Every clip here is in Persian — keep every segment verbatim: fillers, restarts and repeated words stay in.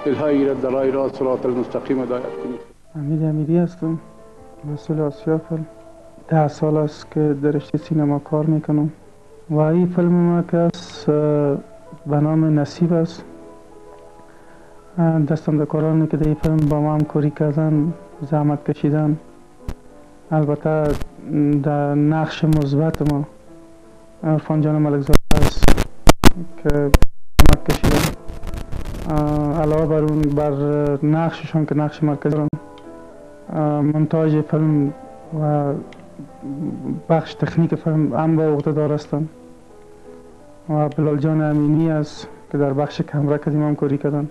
دلهایی را در راه راست صراط المستقیم هدایت کنید. امید امیری هستم، مسئول آسیا فیلم. ده سال است که در رشته سینما کار میکنم و این فیلم ما که است به نام نصیب است. دستاندرکارانی که در این فیلم با ما همکاری کردن، زحمت کشیدن، البته در نقش مثبت ما عرفان جان ملکزاده است که زحمت کشیدن. علاوه بر اون بر نقششون که نقش مرکزی دارن، مونتاژ فیلم و بخش تکنیک فیلم هم با عهده‌دار هستند و بلال جان امینی است که در بخش کمره کدیم هم کاری کردن.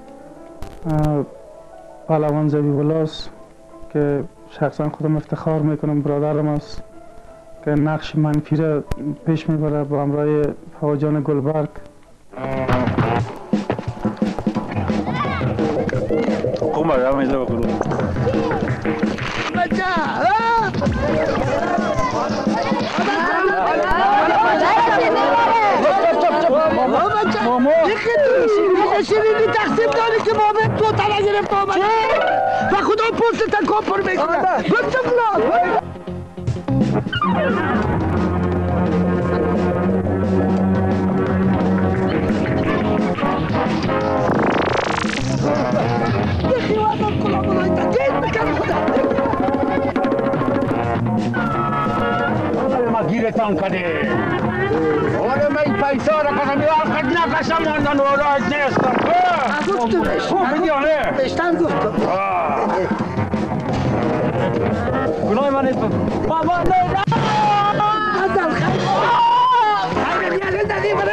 پهلوان زبیب است که شخصا خودم افتخار میکنم، برادرم است که نقش منفی را پیش میبره با همراه فوا جان گلبرگ. ¿Cómo hagamos eso, Guru? ماما شیرینی تقسیم داری که بابت تو تنه گرفت آمده و خدا پوست تا کپر میکنه. بچه بلاد یکی وادم کلا بلایی تا گید میکنم خدا. Órale, más giretán, cadê? Olha, meio paisana, casa minha, fica de na caixa mandando o horário nesta. Ah, guftu beş. Como pediu, né? Beşten guftu. Ah. Günay man etme. Baba, ne? Azal kay. Hayır, bir دادی برای.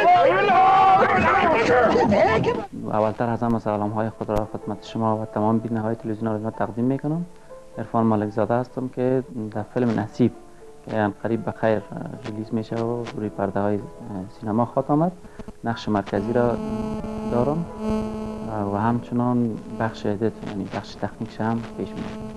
اولتر از همه سلام های خود را خدمت شما و تمام بیننده های تلویزیون آریانا تقدیم میکنم. عرفان ملکزاده هستم که در فیلم نصیب که قریب به خیر ریلیز میشه و روی پرده های سینما خواهد آمد نقش مرکزی را دارم و همچنان بخش ادیت یعنی بخش تکنیکش هم پیش میاد.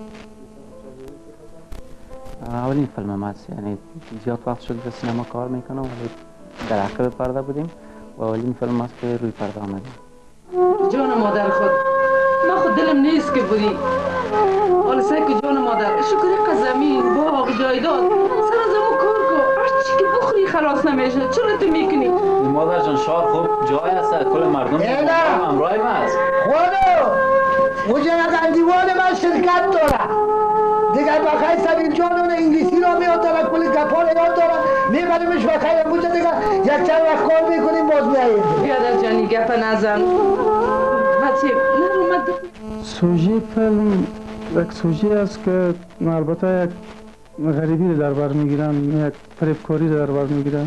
اولین فیلم است، یعنی زیاد وقت شد به سینما کار میکنم ولی در عقب پرده بودیم و اولین فیلم است که روی پرده آمدیم. جان مادر خود، ما خود دلم نیست که بودی. حالا سعی که جان مادر، شکر زمین، باغ، جایداد، سر از همون کار کن. هر چی که بخوری خلاص نمیشه. چرا تو میکنی؟ مادر جان شاد خوب جای است، کل مردم همراه ما است. خودو اونجا نگن دیوان من شرکت داره. دیگر بخیر سبیل جان اون انگلیسی را میاد داره، کلی گپا یاد داره، میبریمش بخیر اونجا دیگر یک چند وقت کار میکنیم باز میاییم. بیادر جانی گپ نزن. بچه نرومد. سوژه فیلم یک سوژه است که البته یک غریبی در بر میگیرن، یک فریبکاری در بر میگیرن.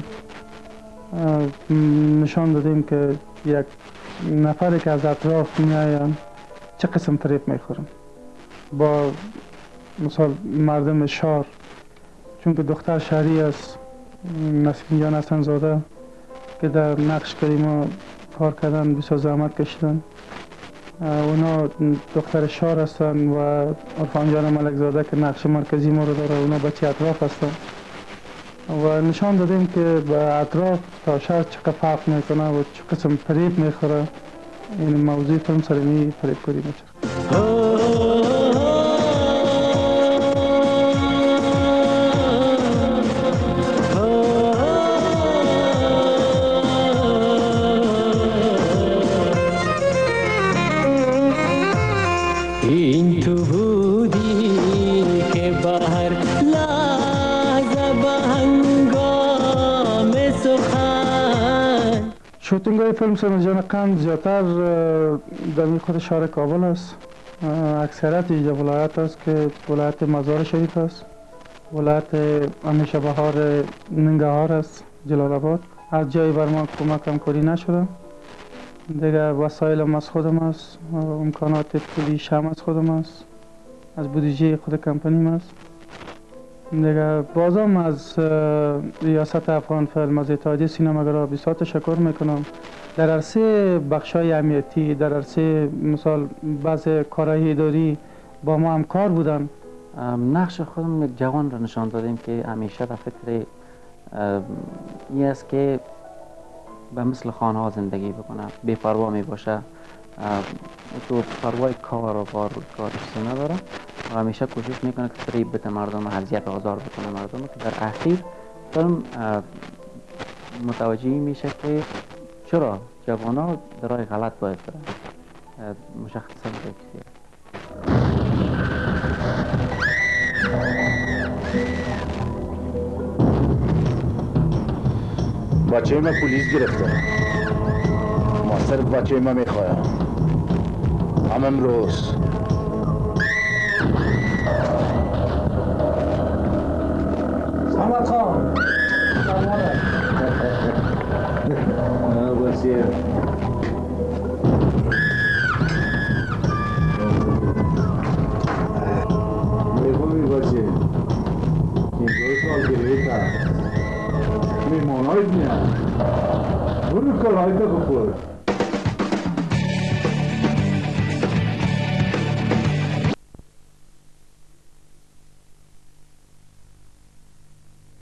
نشان دادیم که یک نفری که از اطراف میاین چه قسم فریب میخورن با مثال مردم شهر، چون که دختر شهری است نسیم جان حسن زاده که در نقش کریما کار کردن، بسیار زحمت کشیدن. اونا دختر شهر هستن و عرفان جان ملکزاده که نقش مرکزی ما رو داره، اونا بچه اطراف هستن و نشان دادیم که به اطراف تا شهر چقدر فرق میکنه و چه قسم فریب میخوره. این موضوع فیلم سرمی فریب کاری میشه. این تو بودی که بهر لحظه به هنگام سخن. شوتینگ های فیلم سمجان قند زیادتر در خود شهر کابل است. اکثریت اینجا ولایت است که ولایت مزار شریف است، ولایت همیشه بهار ننگرهار است، جلال آباد. از جایی بر ما کمک همکاری نشده دیگر. وسایلم از خودم است، امکانات پولیش هم از خودم است، از بودجه خود کمپانیم است دیگر. بازم از ریاست افغان فیلم، از اتحادیه سینماگرها بسیار تشکر میکنم. در عرصه بخشای امنیتی، در عرصه مثال بعض کارهای اداری با ما همکار بودن. نقش خودم یک جوان را نشان دادیم که همیشه در فکر این است که به مثل خانه ها زندگی بکنه، بی‌پروا می باشه، تو پروای کار و بار کارش نداره و همیشه کوشش میکنه که فریب بده مردم، اذیت آزار بکنه مردم، که در اخیر فیلم متوجه میشه که چرا جوانان در راه غلط باید برن. مشخصا بکیه بچه ما پلیس گرفته، ما صرف بچه ما میخوایم هم امروز. محمد خان نه بسیار میخومی باشه این دو سال گریه میمانایت میاد برو کلایت بخور.